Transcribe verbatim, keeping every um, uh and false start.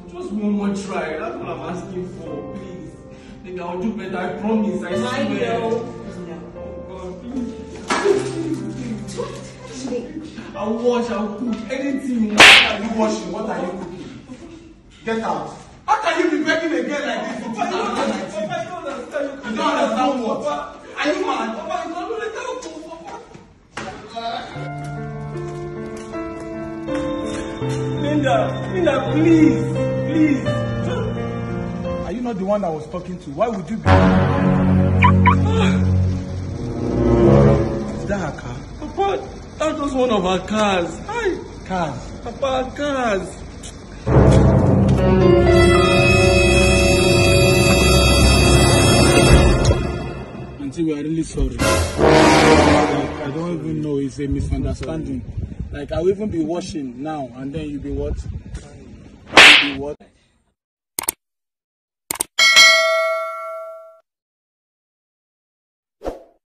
Just one more try. That's what I'm asking for. Please. Think I'll do better. I promise. I swear. I know. Oh God, I'll wash, I'll cook. Anything. What are you washing? What are you cooking? Get out. How can you be begging again like this? Papa, you don't understand. Papa, you don't understand. You don't understand what? Papa, are you mad? Papa, you don't understand. Papa. Linda, Linda, please, please. Are you not the one I was talking to? Why would you be? Is that her car? Papa, that was one of our cars. Hi. Cars? Papa, cars. Auntie, we are really sorry. Like, I don't even know. It's a misunderstanding. Like, I'll even be washing now, and then you'll be what? You'll be what?